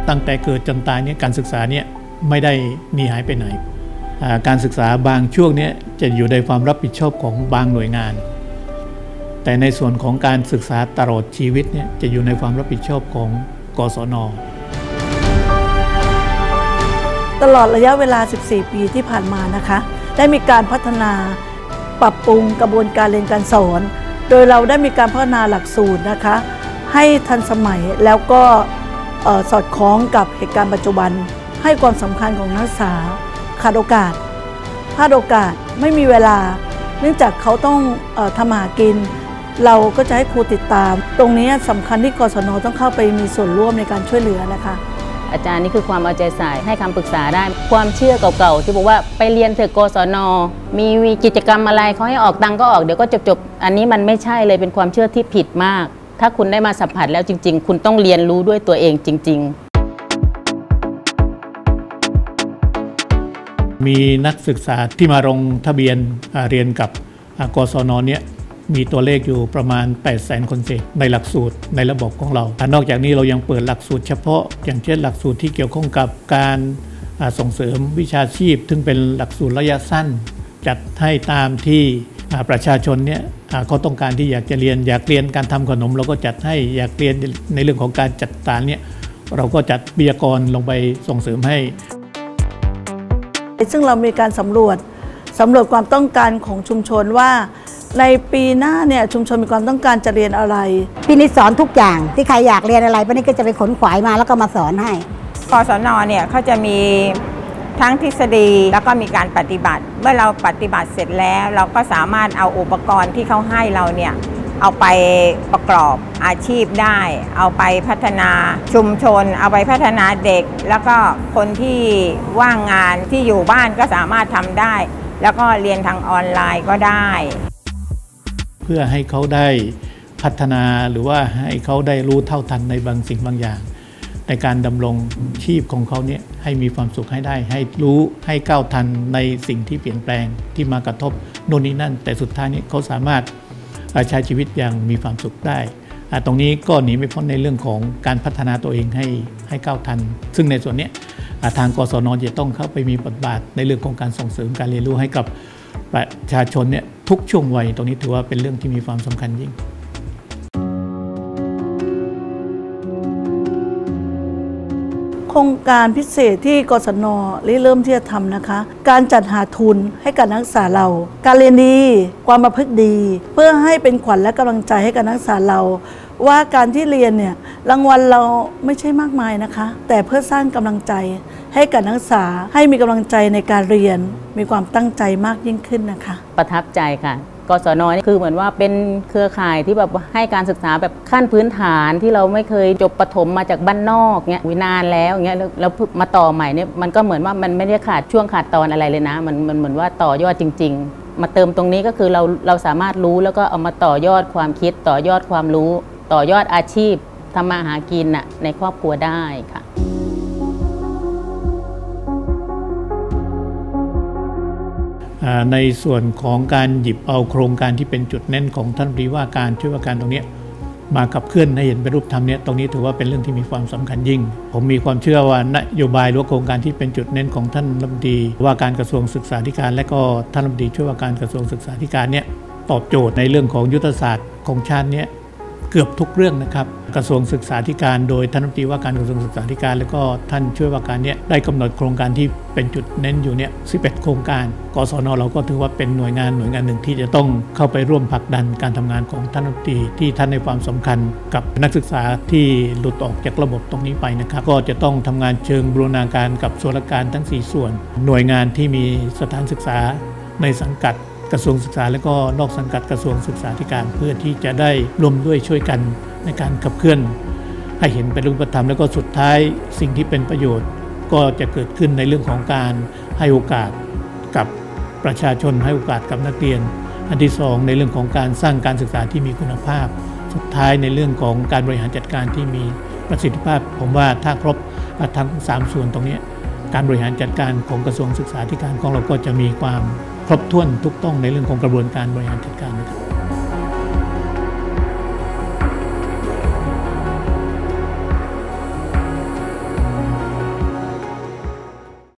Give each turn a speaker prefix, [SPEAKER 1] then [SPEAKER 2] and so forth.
[SPEAKER 1] ตั้งแต่เกิดจนตายเนี่ยการศึกษาเนี่ยไม่ได้หนีหายไปไหนการศึกษาบางช่วงนี้จะอยู่ในความรับผิดชอบของบางหน่วยงานแต่ในส่วนของการศึกษาตลอดชีวิตเนี่ยจะอยู่ในความรับผิดชอบของกศน.
[SPEAKER 2] ตลอดระยะเวลา 14 ปีที่ผ่านมานะคะได้มีการพัฒนาปรับปรุงกระบวนการเรียนการสอนโดยเราได้มีการพัฒนาหลักสูตรนะคะให้ทันสมัยแล้วก็สอดคล้องกับเหตุการณ์ปัจจุบันให้ความสำคัญของนักศึกษาขาดโอกาสพลาดโอกาสไม่มีเวลาเนื่องจากเขาต้องทำมาหากินเราก็จะให้ครูติดตามตรงนี้สำคัญที่กศน.ต้องเข้าไปมีส่วนร่วมในการช่วยเหลือนะคะ
[SPEAKER 3] อาจารย์นี่คือความเอาใจใส่ให้คำปรึกษาได้ความเชื่อเก่าๆที่บอกว่าไปเรียนเถอะกศน.มีกิจกรรมอะไรเขาให้ออกตังก็ออกเดี๋ยวก็จบอันนี้มันไม่ใช่เลยเป็นความเชื่อที่ผิดมากถ้าคุณได้มาสัมผัสแล้วจริงๆคุณต้องเรียนรู้ด้วยตัวเองจริง
[SPEAKER 1] ๆมีนักศึกษาที่มาลงทะเบียนเรียนกับกศน.เนี่ยมีตัวเลขอยู่ประมาณ 800,000 คนเศษในหลักสูตรในระบบของเรานอกจากนี้เรายังเปิดหลักสูตรเฉพาะอย่างเช่นหลักสูตรที่เกี่ยวข้องกับการส่งเสริมวิชาชีพซึ่งเป็นหลักสูตรระยะสั้นจัดให้ตามที่ประชาชนเนี่ยเขาต้องการที่อยากจะเรียนการทำขนมเราก็จัดให้อยากเรียนในเรื่องของการจัดสารเนี่ยเราก็จัดวิทยากรลงไปส่งเสริมให้
[SPEAKER 2] ซึ่งเรามีการสำรวจความต้องการของชุมชนว่าในปีหน้าเนี่ยชุมชนมีความต้องการจะเรียนอะไร
[SPEAKER 4] พี่นิดสอนทุกอย่างที่ใครอยากเรียนอะไรพี่นิดก็จะไปขนขวายมาแล้วก็มาสอนให้
[SPEAKER 5] กศน.เนี่ยเขาจะมีทั้งทฤษฎีแล้วก็มีการปฏิบัติเมื่อเราปฏิบัติเสร็จแล้วเราก็สามารถเอาอุปกรณ์ที่เขาให้เราเนี่ยเอาไปประกอบอาชีพได้เอาไปพัฒนาชุมชนเอาไปพัฒนาเด็กแล้วก็คนที่ว่างงานที่อยู่บ้านก็สามารถทำได้แล้วก็เรียนทางออนไลน์ก็ได้
[SPEAKER 1] เพื่อให้เขาได้พัฒนาหรือว่าให้เขาได้รู้เท่าทันในบางสิ่งบางอย่างในการดำรงชีพของเขาเนี่ยให้มีความสุขให้ได้ให้รู้ให้ก้าวทันในสิ่งที่เปลี่ยนแปลงที่มากระทบโน่นนี่นั่นแต่สุดท้ายนี้เขาสามารถใช้ชีวิตอย่างมีความสุขได้ตรงนี้ก็หนีไม่พ้นในเรื่องของการพัฒนาตัวเองให้ก้าวทันซึ่งในส่วนนี้ทางกศน.จะต้องเข้าไปมีบทบาทในเรื่องของการส่งเสริมการเรียนรู้ให้กับประชาชนเนี่ยทุกช่วงวัยตรงนี้ถือว่าเป็นเรื่องที่มีความสำคัญยิ่ง
[SPEAKER 2] โครงการพิเศษที่กศน.เริ่มที่จะทำนะคะการจัดหาทุนให้กับนักศึกษาเราการเรียนดีความประพฤติดีเพื่อให้เป็นขวัญและกำลังใจให้กับนักศึกษาเราว่าการที่เรียนเนี่ยรางวัลเราไม่ใช่มากมายนะคะแต่เพื่อสร้างกำลังใจให้กับนักศึกษาให้มีกำลังใจในการเรียนมีความตั้งใจมากยิ่งขึ้นนะคะ
[SPEAKER 3] ประทับใจค่ะกศน.นี่คือเหมือนว่าเป็นเครือข่ายที่แบบให้การศึกษาแบบขั้นพื้นฐานที่เราไม่เคยจบประถมมาจากบ้านนอกเงี้ยนานแล้วเงี้ยแล้วมาต่อใหม่เนี่ยมันก็เหมือนว่ามันไม่ได้ขาดช่วงขาดตอนอะไรเลยนะมันเหมือนว่าต่อยอดจริงๆมาเติมตรงนี้ก็คือเราสามารถรู้แล้วก็เอามาต่อยอดความคิดต่อยอดความรู้ต่อยอดอาชีพทำมาหากินน่ะในครอบครัวได้ค่ะ
[SPEAKER 1] ในส่วนของการหยิบเอาโครงการที่เป็นจุดเน้นของท่านรัฐมนตรีว่าการช่วยว่าการตรงนี้มาขับเคลื่อนให้เห็นเป็นรูปธรรมเนี่ยตรงนี้ถือว่าเป็นเรื่องที่มีความสำคัญยิ่งผมมีความเชื่อว่านโยบายหรือโครงการที่เป็นจุดเน้นของท่านรัฐมนตรีว่าการกระทรวงศึกษาธิการและก็ท่านรัฐมนตรีช่วยว่าการกระทรวงศึกษาธิการเนี่ยตอบโจทย์ในเรื่องของยุทธศาสตร์ของชาติเนี่ยเกือบทุกเรื่องนะครับกระทรวงศึกษาธิการโดยท่านรัฐมนตรีว่าการกระทรวงศึกษาธิการแล้วก็ท่านช่วยว่าการเนี่ยได้กำหนดโครงการที่เป็นจุดเน้นอยู่เนี่ย11 โครงการกศน.เราก็ถือว่าเป็นหน่วยงานหนึ่งที่จะต้องเข้าไปร่วมผลักดันการทำงานของท่านรัฐมนตรีที่ท่านให้ความสำคัญกับนักศึกษาที่หลุดออกจากระบบตรงนี้ไปนะครับก็จะต้องทำงานเชิงบูรณาการกับส่วนราชการทั้ง4ส่วนหน่วยงานที่มีสถานศึกษาในสังกัดกระทรวงศึกษาและก็นอกสังกัดกระทรวงศึกษาธิการเพื่อที่จะได้ร่วมด้วยช่วยกันในการขับเคลื่อนให้เห็นเป็นรูปธรรมแล้วก็สุดท้ายสิ่งที่เป็นประโยชน์ก็จะเกิดขึ้นในเรื่องของการให้โอกาสกับประชาชนให้โอกาสกับนักเรียนอันที่2ในเรื่องของการสร้างการศึกษาที่มีคุณภาพสุดท้ายในเรื่องของการบริหารจัดการที่มีประสิทธิภาพผมว่าถ้าครบทั้ง3ส่วนตรงนี้การบริหารจัดการของกระทรวงศึกษาธิการของเราก็จะมีความครบถ้วนถูกต้องในเรื่องของกระบวนการบริหารจัดการนะครับ